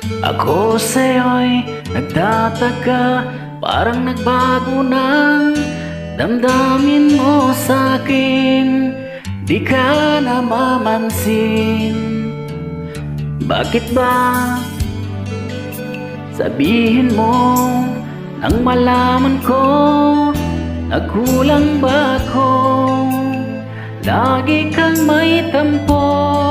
Ako sa'yo'y nagtataka, parang nagbago ng damdamin mo sa'kin. Di ka namamansin. Bakit ba? Sabihin mo nang malaman ko, nagkulang ba ako? Lagi kang may tampo.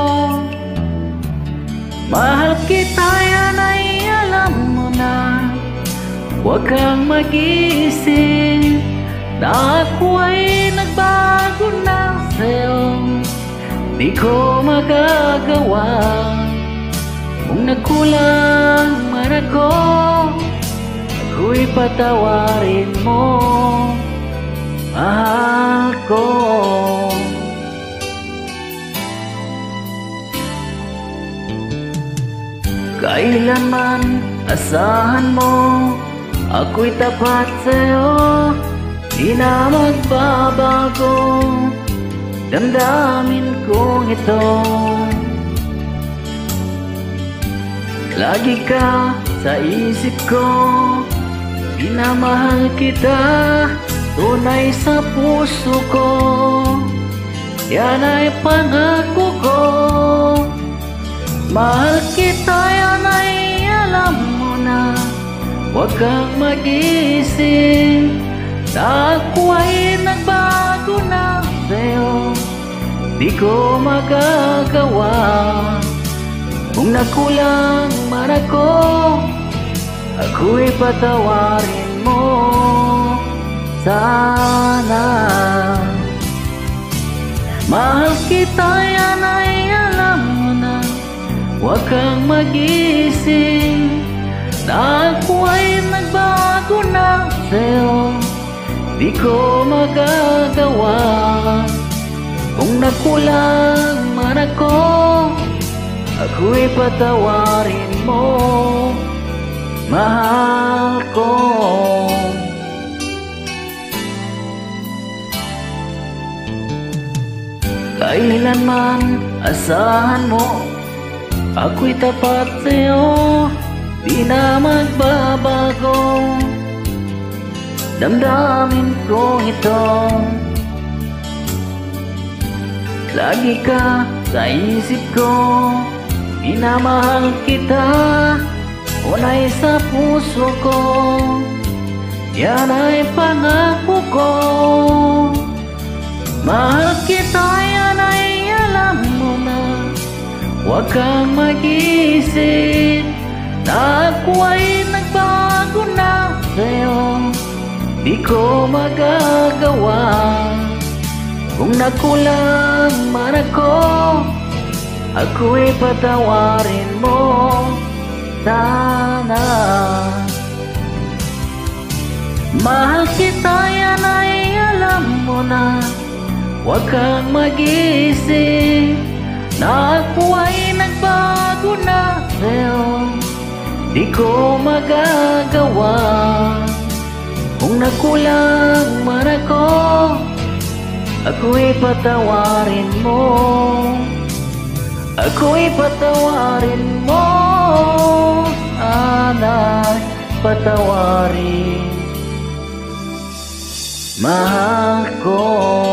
Mahal kita, yan ay alam mo na. Huwag kang mag-iisip na ako ay nagbago na sa'yo. Di ko magagawa. Kung nagkulang man ako, ako'y patawarin mo, mahal ko. Kailanman asahan mo, ako'y tapat sa'yo. Di na magbabago damdamin kong ito. Lagi ka sa isip ko, minamahal kita, tunay sa puso ko. Yan ay pangako ko. Mahal kita, yan ay alam mo na. Huwag kang mag-isip na ako ay nagbago na sa'yo. Di ko magagawa. Kung nakulang man ako, ako'y patawarin mo sana. Mahal kita, yan ay alam mo na. Huwag kang mag-isip na ako ay nagbago na sa'yo. Di ko magagawa. Kung nakulang man ako, ako'y patawarin mo, mahal ko. Kailanman asahan mo, ako'y tapat sa'yo. Di na magbabago damdamin ko ito. Lagi ka sa isip ko, minamahal kita, unay sa puso ko. Yan ay pangako ko. Mahal kita, yan ay alam mo na. Huwag kang mag-isip na ako ay nagbago na sa'yo. Di ko magagawa. Kung nakulang man ako, ako'y patawarin mo sana. Mahal kita, yan ay alam mo na. Huwag kang mag-isip na ako ay nagbago na sa'yo. Di ko magagawa. Kung nakulang man ako, ako'y patawarin mo. Ako'y patawarin mo sana. Patawarin, mahal ko.